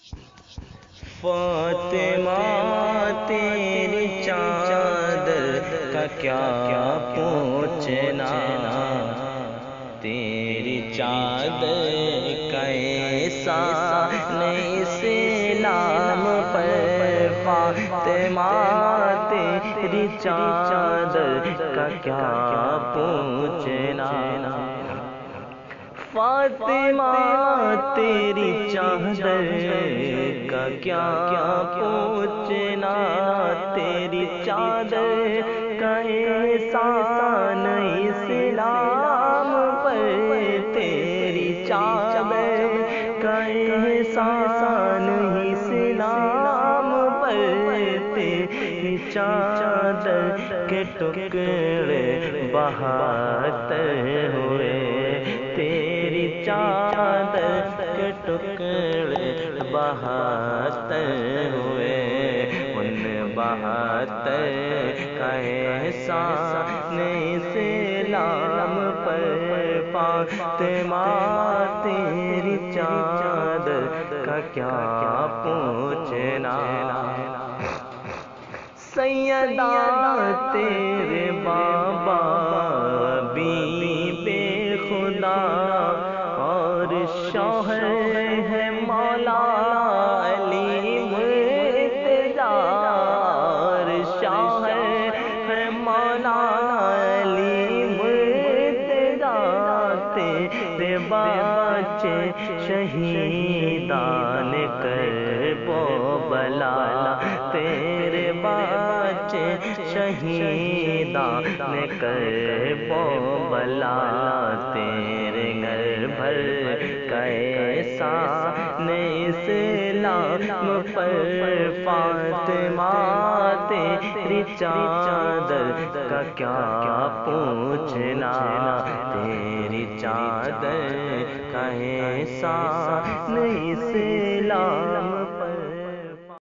فاطمہ تیری چادر کا کیا پوچھنا، تیری چادر کا احسان اسلام پر۔ فاطمہ تیری چادر کا کیا پوچھنا، فاطمہ تیری چادر کا کیا پوچھنا، تیری چادر کا احسان اسلام پر، تیری چادر کا احسان اسلام پر، تیری چادر کے ٹکڑے بہتر ہوئے، تیری چادر کے ٹکڑے بہتر ہوئے، ان بہتر کا احسان اسلام پر۔ فاطمہ تیری چادر کا کیا پوچھنا، سیدہ تیرے بابا بھی بے خدا اور شوہر ہے مولا علی مرتضیٰ، اور شوہر ہے مولا علی مرتضیٰ، تیرے بچے شہیدان کرب و بلا، تیرے بچے شہیدان کرب و بلا، تیرے گھر بھر کا احسان اسلام پر۔ فاطمہ تیری چادر کا کیا پوچھنا، تیری چادر کا احسان اسلام